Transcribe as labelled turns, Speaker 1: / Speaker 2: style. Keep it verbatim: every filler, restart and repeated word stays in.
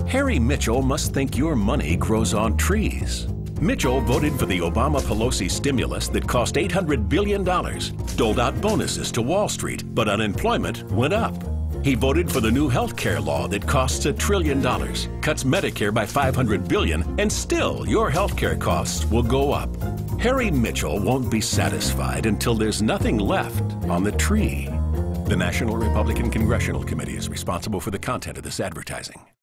Speaker 1: Harry Mitchell must think your money grows on trees. Mitchell voted for the Obama-Pelosi stimulus that cost eight hundred billion dollars, doled out bonuses to Wall Street, but unemployment went up. He voted for the new health care law that costs a trillion dollars, cuts Medicare by five hundred billion dollars, and still your health care costs will go up. Harry Mitchell won't be satisfied until there's nothing left on the tree. The National Republican Congressional Committee is responsible for the content of this advertising.